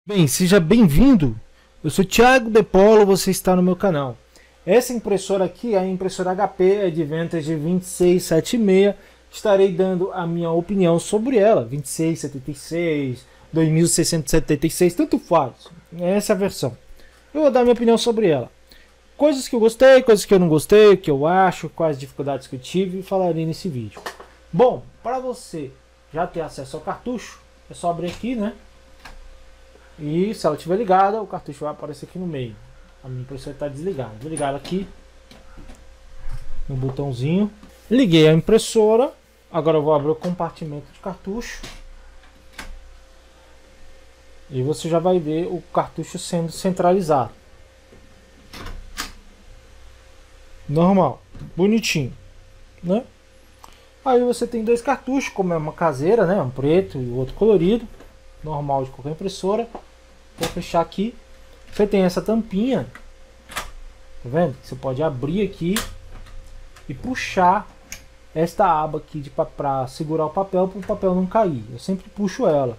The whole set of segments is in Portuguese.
Bem, seja bem-vindo. Eu sou Thiago De Polo, você está no meu canal. Essa impressora aqui é a impressora HP Advantage 2676. Estarei dando a minha opinião sobre ela. 2676, 2676, tanto faz. Essa é a versão. Eu vou dar minha opinião sobre ela. Coisas que eu gostei, coisas que eu não gostei, o que eu acho, quais dificuldades que eu tive, e falarei nesse vídeo. Bom, para você já ter acesso ao cartucho, é só abrir aqui, né? E se ela estiver ligada, o cartucho vai aparecer aqui no meio. A minha impressora está desligada. Vou ligar aqui no botãozinho. Liguei a impressora. Agora eu vou abrir o compartimento de cartucho. E você já vai ver o cartucho sendo centralizado. Normal, bonitinho, né? Aí você tem dois cartuchos, como é uma caseira, né? Um preto e o outro colorido. Normal de qualquer impressora. Vou fechar aqui. Você tem essa tampinha, tá vendo? Você pode abrir aqui e puxar esta aba aqui para segurar o papel, para o papel não cair. Eu sempre puxo ela.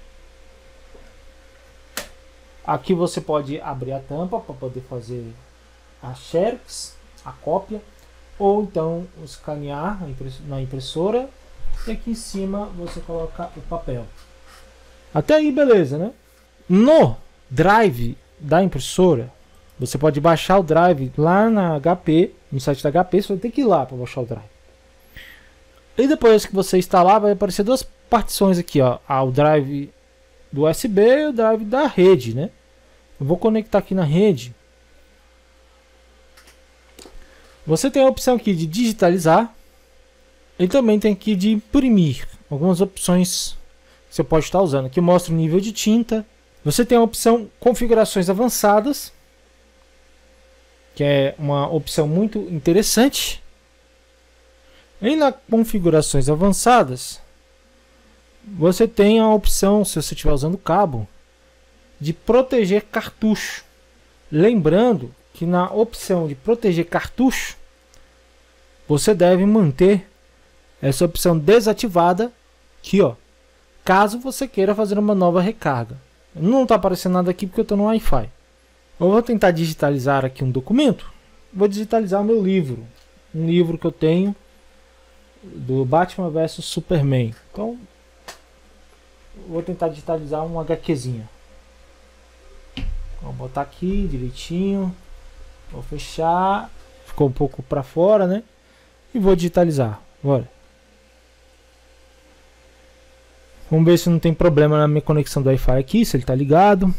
Aqui você pode abrir a tampa para poder fazer a xerox, a cópia, ou então escanear na impressora. E aqui em cima você coloca o papel. Até aí beleza, né? No drive da impressora, você pode baixar o drive lá na HP, no site da HP, você vai ter que ir lá para baixar o drive. E depois que você instalar, vai aparecer duas partições aqui, ó, o drive do USB e o drive da rede, né? Eu vou conectar aqui na rede. Você tem a opção aqui de digitalizar e também tem aqui de imprimir. Algumas opções que você pode estar usando. Aqui mostra o nível de tinta. Você tem a opção configurações avançadas, que é uma opção muito interessante. E na configurações avançadas, você tem a opção, se você estiver usando cabo, de proteger cartucho. Lembrando que na opção de proteger cartucho, você deve manter essa opção desativada aqui, ó, caso você queira fazer uma nova recarga. Não está aparecendo nada aqui porque eu estou no Wi-Fi. Eu vou tentar digitalizar aqui um documento. Vou digitalizar o meu livro. Um livro que eu tenho do Batman vs Superman. Então, vou tentar digitalizar um HQzinha. Vou botar aqui direitinho. Vou fechar. Ficou um pouco para fora, né? E vou digitalizar. Bora. Vamos ver se não tem problema na minha conexão do Wi-Fi aqui, se ele está ligado.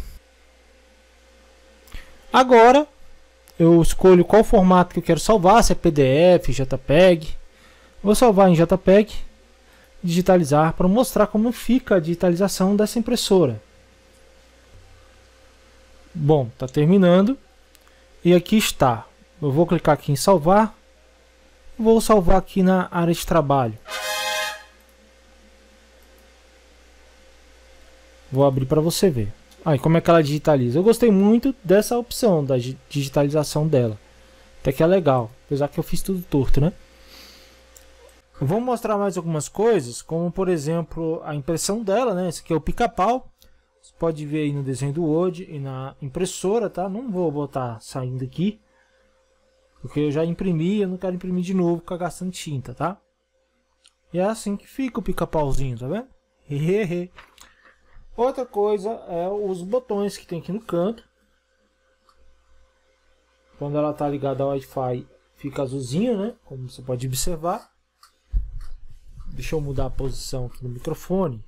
Agora, eu escolho qual formato que eu quero salvar, se é PDF, JPEG. Vou salvar em JPEG, digitalizar, para mostrar como fica a digitalização dessa impressora. Bom, está terminando. E aqui está. Eu vou clicar aqui em salvar. Vou salvar aqui na área de trabalho. Vou abrir para você ver. Aí, como é que ela digitaliza? Eu gostei muito dessa opção da digitalização dela. Até que é legal. Apesar que eu fiz tudo torto, né? Eu vou mostrar mais algumas coisas, como por exemplo a impressão dela, né? Esse aqui é o pica-pau. Você pode ver aí no desenho do Word e na impressora, tá? Não vou botar saindo aqui, porque eu já imprimi, eu não quero imprimir de novo, ficar gastando tinta, tá? E é assim que fica o pica-pauzinho, tá vendo? Hehehe. Outra coisa é os botões que tem aqui no canto. Quando ela está ligada ao Wi-Fi, fica azulzinho, né? Como você pode observar. Deixa eu mudar a posição aqui no microfone.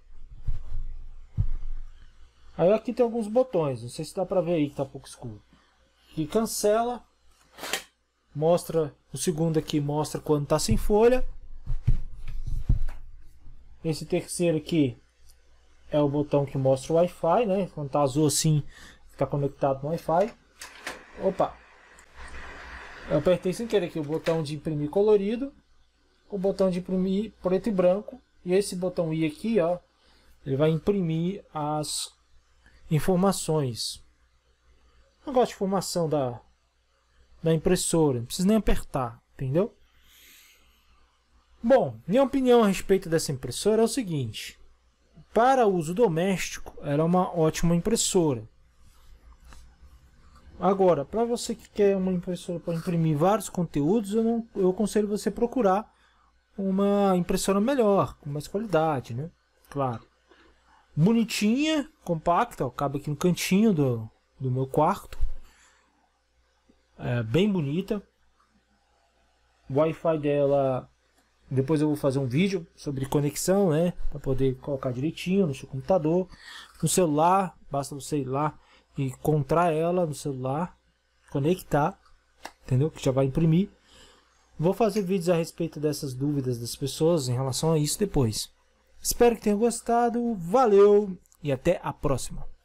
Aí aqui tem alguns botões, não sei se dá para ver aí que está um pouco escuro. Aqui cancela, mostra, o segundo aqui mostra quando está sem folha. Esse terceiro aqui é o botão que mostra o Wi-Fi, né? Quando tá azul assim, fica conectado no Wi-Fi. Opa! Eu apertei sem querer aqui o botão de imprimir colorido, o botão de imprimir preto e branco, e esse botão I aqui, ó, ele vai imprimir as informações. Eu gosto de informação da impressora, não precisa nem apertar, entendeu? Bom, minha opinião a respeito dessa impressora é o seguinte. para uso doméstico, ela é uma ótima impressora. Agora, para você que quer uma impressora para imprimir vários conteúdos, eu aconselho você procurar uma impressora melhor, com mais qualidade, né? Claro. Bonitinha, compacta, ó, cabe aqui no cantinho do meu quarto. É bem bonita. O Wi-Fi dela, depois eu vou fazer um vídeo sobre conexão, né? Para poder colocar direitinho no seu computador. No celular, basta você ir lá e encontrar ela no celular, conectar, entendeu? Que já vai imprimir. Vou fazer vídeos a respeito dessas dúvidas das pessoas em relação a isso depois. Espero que tenham gostado, valeu e até a próxima.